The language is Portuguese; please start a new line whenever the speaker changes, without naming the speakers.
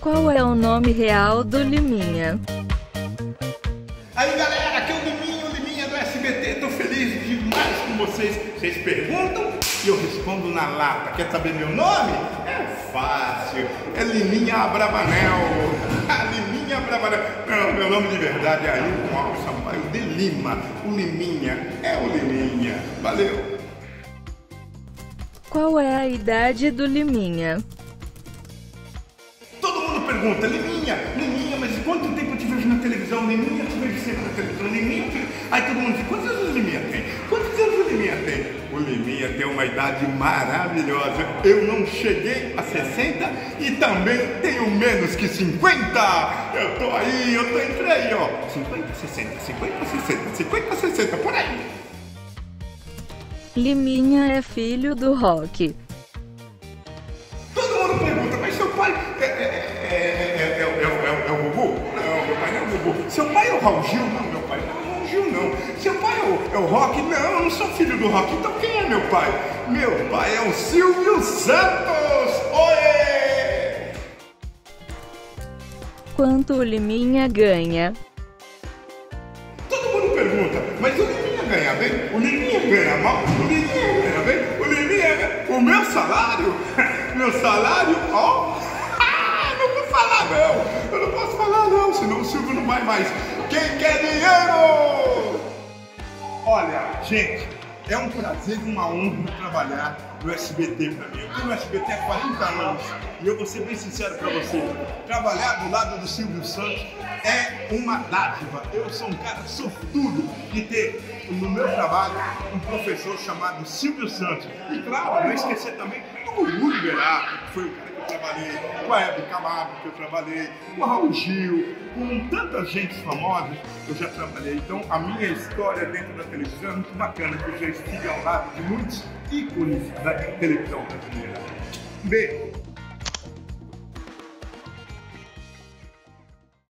Qual é o nome real do Liminha?
Aí galera, aqui é o Liminha do SBT, tô feliz demais com vocês. Vocês perguntam e eu respondo na lata. Quer saber meu nome? É fácil, é Liminha Abravanel. Liminha Abravanel. Não, meu nome de verdade é Ailton Alves Sampaio de Lima. O Liminha é o Liminha. Valeu.
Qual é a idade do Liminha?
Todo mundo pergunta, Liminha, mas quanto tempo eu te vejo na televisão? Liminha, eu te vejo sempre na televisão, Liminha. Aí todo mundo diz, quantos anos o Liminha tem? Quantos anos o Liminha tem? O Liminha tem uma idade maravilhosa. Eu não cheguei a 60 e também tenho menos que 50. Eu tô aí, eu tô entre aí, ó. 50, 60, 50, 60, 50, 60, por aí.
Liminha é filho do Rock.
Todo mundo pergunta, mas seu pai é o Gugu? Não, meu pai não é o Gugu. Seu pai é o Raul Gil? Não, meu pai não é o Raul Gil, não. Seu pai é o Rock? Não, eu não sou filho do Rock. Então quem é meu pai? Meu pai é o Silvio Santos! Oê!
Quanto o Liminha ganha?
Todo mundo pergunta, mas o Liminha ganha bem? O Liminha ganha mal? O Liminha ganha bem? O Liminha ganha... O meu salário? Meu salário, ó... não vou falar não! Eu não posso falar não, senão o Silvio não vai mais. Quem quer dinheiro? Olha, gente, é um prazer e uma honra trabalhar no SBT pra mim. Eu tô no SBT há 40 anos e eu vou ser bem sincero pra você. Trabalhar do lado do Silvio Santos é uma dádiva. Eu sou um cara sortudo de ter no meu trabalho um professor chamado Silvio Santos. E claro, não esquecer também do Gugu Liberato, que foi o cara que eu trabalhei, com a Hebe Camargo, que eu trabalhei, com o Raul Gil, com tantas gente famosas eu já trabalhei. Então a minha história dentro da televisão é muito bacana, porque eu já estive ao lado de muitos ícones da televisão brasileira. Um beijo!